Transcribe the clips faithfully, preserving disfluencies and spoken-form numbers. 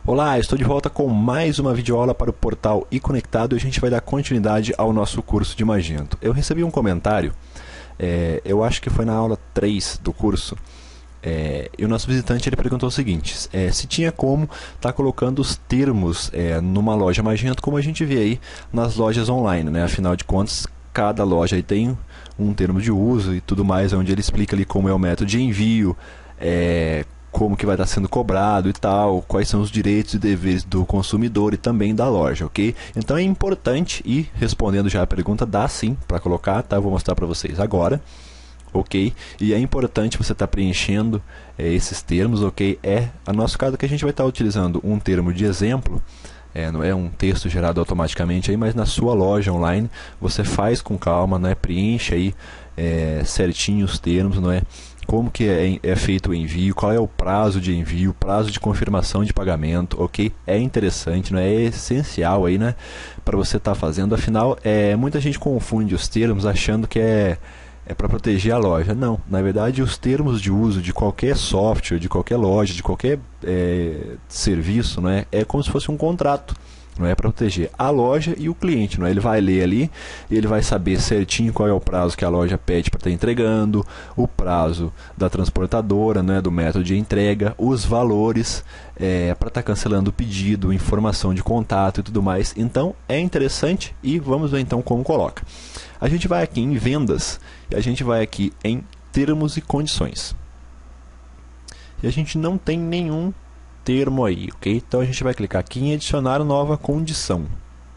Olá, estou de volta com mais uma videoaula para o portal iConectado e a gente vai dar continuidade ao nosso curso de Magento. Eu recebi um comentário, é, eu acho que foi na aula três do curso, é, e o nosso visitante ele perguntou o seguinte, é, se tinha como estar tá colocando os termos é, numa loja Magento, como a gente vê aí nas lojas online, né? Afinal de contas, cada loja aí tem um termo de uso e tudo mais, onde ele explica ali como é o método de envio, é, como que vai estar sendo cobrado e tal, quais são os direitos e deveres do consumidor e também da loja, ok? Então é importante, e respondendo já a pergunta, dá sim para colocar, tá? Eu vou mostrar para vocês agora, ok? E é importante você estar preenchendo é, esses termos, ok? É, no nosso caso que a gente vai estar utilizando um termo de exemplo, é, não é um texto gerado automaticamente aí, mas na sua loja online você faz com calma, não é? Preenche aí é, certinho os termos, não é? Como que é, é feito o envio, qual é o prazo de envio, prazo de confirmação de pagamento, ok? É interessante, não é? É essencial aí, né? Para você estar tá fazendo, afinal, é, muita gente confunde os termos achando que é, é para proteger a loja. Não, na verdade os termos de uso de qualquer software, de qualquer loja, de qualquer é, serviço, não é? É como se fosse um contrato. Não é para proteger a loja e o cliente, não é? Ele vai ler ali, ele vai saber certinho qual é o prazo que a loja pede para estar entregando, o prazo da transportadora, né, do método de entrega, os valores é, para estar cancelando o pedido, informação de contato e tudo mais. Então é interessante e vamos ver então como coloca. A gente vai aqui em vendas e a gente vai aqui em termos e condições. E a gente não tem nenhum termo aí, ok? Então a gente vai clicar aqui em adicionar nova condição.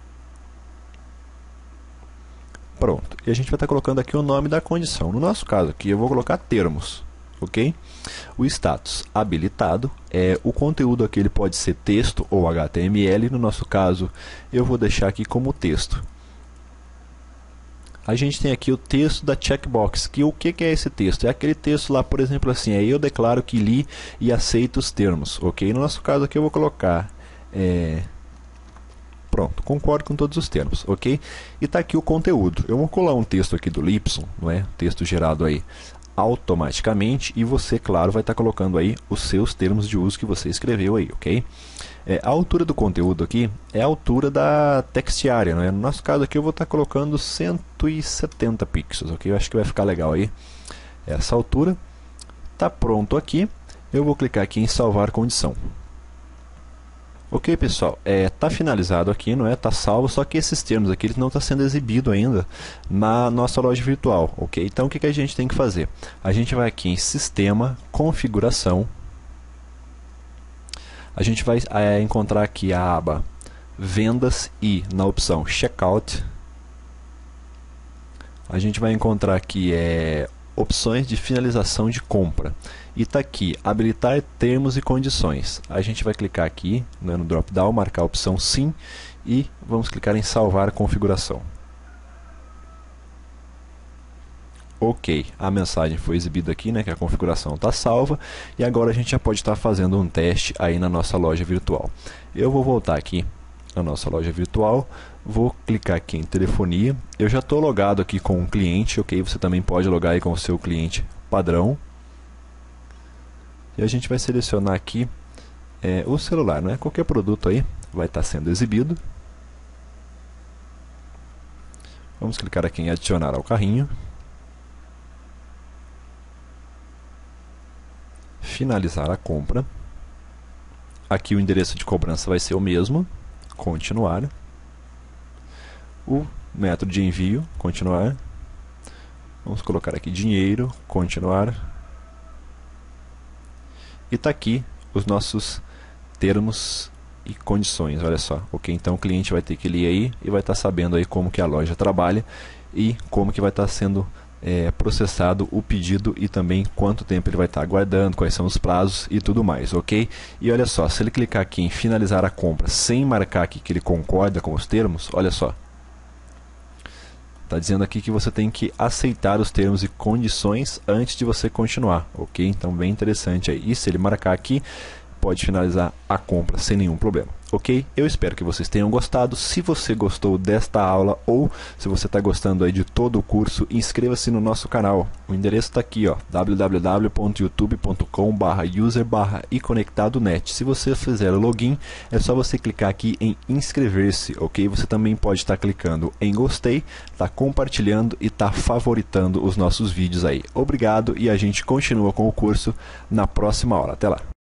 Pronto. E a gente vai estar colocando aqui o nome da condição. No nosso caso aqui eu vou colocar termos, ok? O status habilitado, é, o conteúdo aqui ele pode ser texto ou H T M L. No nosso caso eu vou deixar aqui como texto. A gente tem aqui o texto da checkbox, que o que é esse texto? É aquele texto lá, por exemplo, assim, aí eu declaro que li e aceito os termos, ok? No nosso caso aqui eu vou colocar, é... pronto, concordo com todos os termos, ok? E está aqui o conteúdo. Eu vou colar um texto aqui do Lipson, não é? Texto gerado aí automaticamente e você, claro, vai estar colocando aí os seus termos de uso que você escreveu aí, ok? É, a altura do conteúdo aqui é a altura da text area, né? No nosso caso aqui eu vou estar colocando cento e setenta pixels, ok? Eu acho que vai ficar legal aí essa altura. Tá pronto aqui, eu vou clicar aqui em salvar condição. Ok, pessoal, é, tá finalizado aqui, não é? Tá salvo, só que esses termos aqui eles não estão sendo exibidos ainda na nossa loja virtual, ok? Então o que, que a gente tem que fazer? A gente vai aqui em sistema, configuração. A gente vai é, encontrar aqui a aba vendas e na opção checkout. A gente vai encontrar aqui é, opções de finalização de compra. E está aqui, habilitar termos e condições. A gente vai clicar aqui né, no drop down, marcar a opção sim e vamos clicar em salvar a configuração. Ok, a mensagem foi exibida aqui, né, que a configuração está salva e agora a gente já pode estar fazendo um teste aí na nossa loja virtual. Eu vou voltar aqui na nossa loja virtual, vou clicar aqui em telefonia, eu já estou logado aqui com um cliente, ok? Você também pode logar aí com o seu cliente padrão. E a gente vai selecionar aqui é, o celular, né? Qualquer produto aí vai estar sendo exibido. Vamos clicar aqui em adicionar ao carrinho. Finalizar a compra. Aqui o endereço de cobrança vai ser o mesmo. Continuar. O método de envio, continuar. Vamos colocar aqui dinheiro, continuar. E está aqui os nossos termos e condições, olha só. Ok, então o cliente vai ter que ler aí e vai estar sabendo aí como que a loja trabalha e como que vai estar sendo É, processado o pedido e também quanto tempo ele vai estar aguardando, quais são os prazos e tudo mais, ok? E olha só, se ele clicar aqui em finalizar a compra sem marcar aqui que ele concorda com os termos, olha só, está dizendo aqui que você tem que aceitar os termos e condições antes de você continuar, ok? Então bem interessante aí. E se ele marcar aqui, pode finalizar a compra sem nenhum problema. Ok? Eu espero que vocês tenham gostado. Se você gostou desta aula ou se você está gostando aí de todo o curso, inscreva-se no nosso canal. O endereço está aqui, ó, w w w ponto youtube ponto com barra user barra iconectadonet. Se você fizer o login, é só você clicar aqui em inscrever-se, ok? Você também pode estar clicando em gostei, tá compartilhando e tá favoritando os nossos vídeos aí. Obrigado e a gente continua com o curso na próxima aula. Até lá!